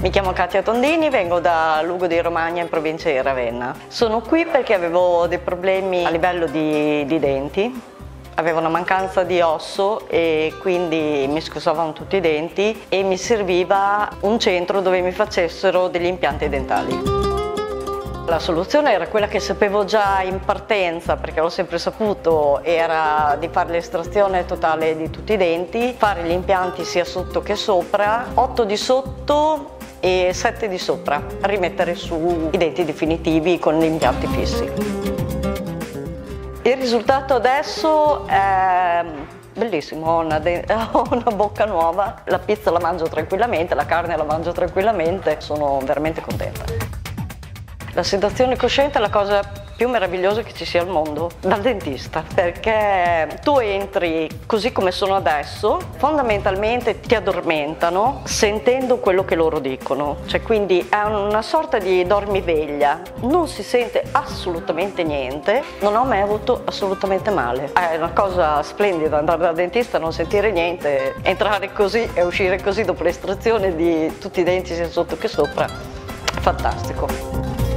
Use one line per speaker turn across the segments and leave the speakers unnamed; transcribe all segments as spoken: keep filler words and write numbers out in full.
Mi chiamo Katia Tondini, vengo da Lugo di Romagna in provincia di Ravenna. Sono qui perché avevo dei problemi a livello di, di denti, avevo una mancanza di osso e quindi mi scossavano tutti i denti e mi serviva un centro dove mi facessero degli impianti dentali. La soluzione era quella che sapevo già in partenza, perché l'ho sempre saputo, era di fare l'estrazione totale di tutti i denti, fare gli impianti sia sotto che sopra, otto di sotto e sette di sopra, rimettere su i denti definitivi con gli impianti fissi. Il risultato adesso è bellissimo, ho una, ho una bocca nuova, la pizza la mangio tranquillamente, la carne la mangio tranquillamente, sono veramente contenta. La sedazione cosciente è la cosa più meravigliosa che ci sia al mondo, dal dentista, perché tu entri così come sono adesso, fondamentalmente ti addormentano sentendo quello che loro dicono, cioè quindi è una sorta di dormiveglia, non si sente assolutamente niente, non ho mai avuto assolutamente male. È una cosa splendida andare dal dentista, non sentire niente, entrare così e uscire così dopo l'estrazione di tutti i denti sia sotto che sopra, fantastico.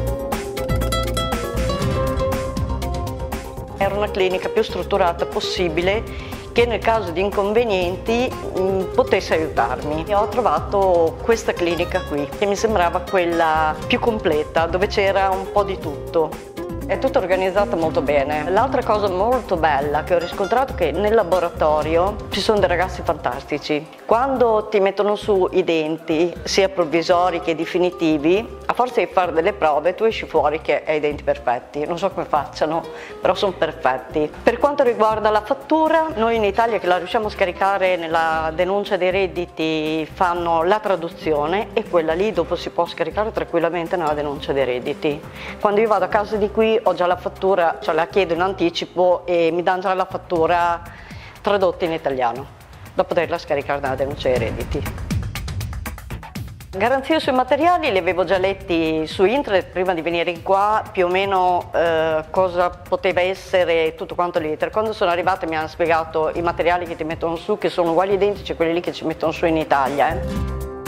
Era una clinica più strutturata possibile che nel caso di inconvenienti mh, potesse aiutarmi. E ho trovato questa clinica qui, che mi sembrava quella più completa, dove c'era un po' di tutto. È tutta organizzata molto bene. L'altra cosa molto bella che ho riscontrato è che nel laboratorio ci sono dei ragazzi fantastici. Quando ti mettono su i denti, sia provvisori che definitivi, a forza di fare delle prove tu esci fuori che hai i denti perfetti. Non so come facciano, però sono perfetti. Per quanto riguarda la fattura, noi in Italia che la riusciamo a scaricare nella denuncia dei redditi fanno la traduzione e quella lì dopo si può scaricare tranquillamente nella denuncia dei redditi. Quando io vado a casa di qui ho già la fattura, cioè la chiedo in anticipo e mi danno già la fattura tradotta in italiano, da poterla scaricare nella denuncia dei redditi. Garanzie sui materiali li avevo già letti su internet prima di venire qua, più o meno eh, cosa poteva essere tutto quanto l'iter. Quando sono arrivata mi hanno spiegato i materiali che ti mettono su, che sono uguali identici a quelli lì che ci mettono su in Italia. Eh.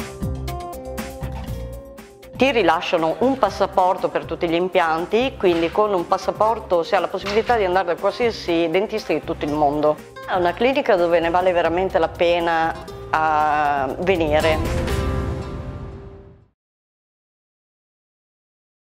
Ti rilasciano un passaporto per tutti gli impianti, quindi con un passaporto si ha la possibilità di andare da qualsiasi dentista di tutto il mondo. È una clinica dove ne vale veramente la pena uh, venire.